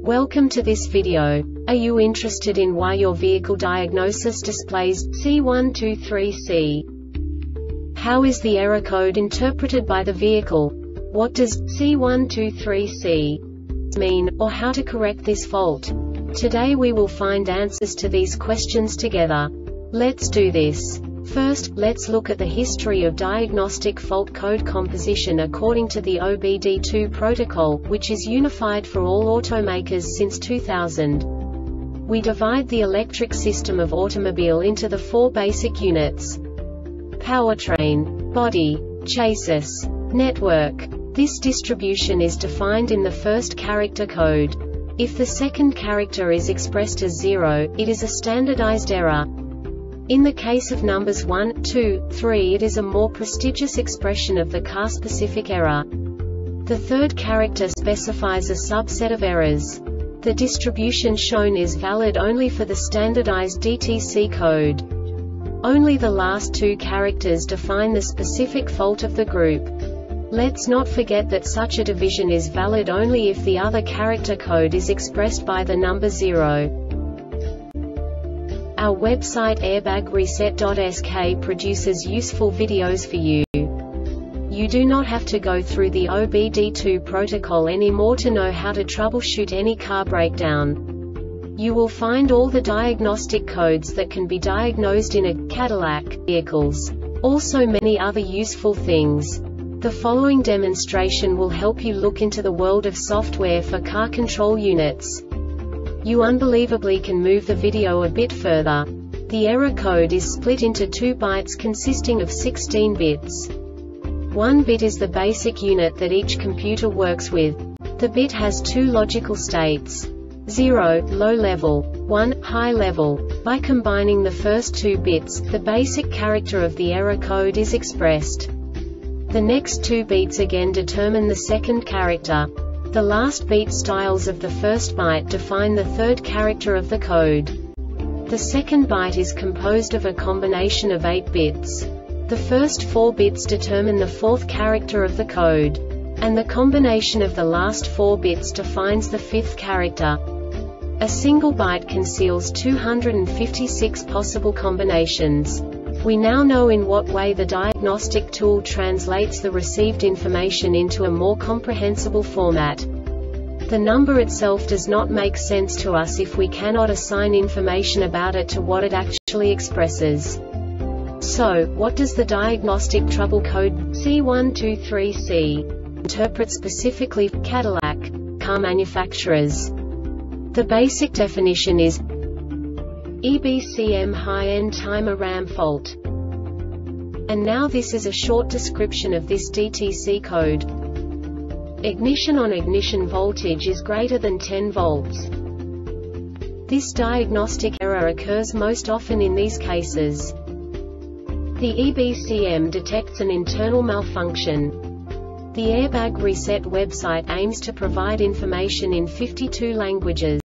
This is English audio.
Welcome to this video. Are you interested in why your vehicle diagnosis displays C123C? How is the error code interpreted by the vehicle? What does C123C mean, or how to correct this fault? Today we will find answers to these questions together. Let's do this. First, let's look at the history of diagnostic fault code composition according to the OBD2 protocol, which is unified for all automakers since 2000. We divide the electric system of automobile into the four basic units: powertrain, body, chassis, network. This distribution is defined in the first character code. If the second character is expressed as 0, it is a standardized error. In the case of numbers 1, 2, 3, it is a more prestigious expression of the car-specific error. The third character specifies a subset of errors. The distribution shown is valid only for the standardized DTC code. Only the last two characters define the specific fault of the group. Let's not forget that such a division is valid only if the other character code is expressed by the number 0. Our website airbagreset.sk produces useful videos for you. You do not have to go through the OBD2 protocol anymore to know how to troubleshoot any car breakdown. You will find all the diagnostic codes that can be diagnosed in a Cadillac vehicles. Also many other useful things. The following demonstration will help you look into the world of software for car control units. You unbelievably can move the video a bit further. The error code is split into 2 bytes consisting of 16 bits. 1 bit is the basic unit that each computer works with. The bit has 2 logical states: 0, low level, 1, high level. By combining the first 2 bits, the basic character of the error code is expressed. The next 2 beats again determine the second character. The last beat styles of the first byte define the third character of the code. The second byte is composed of a combination of 8 bits. The first 4 bits determine the fourth character of the code. And the combination of the last 4 bits defines the fifth character. A single byte conceals 256 possible combinations. We now know in what way the diagnostic tool translates the received information into a more comprehensible format. The number itself does not make sense to us if we cannot assign information about it to what it actually expresses. So, what does the diagnostic trouble code C123C interpret specifically for Cadillac car manufacturers? The basic definition is EBCM high-end timer RAM fault. And now this is a short description of this DTC code. Ignition on ignition voltage is greater than 10 volts. This diagnostic error occurs most often in these cases. The EBCM detects an internal malfunction. The Airbag Reset website aims to provide information in 52 languages.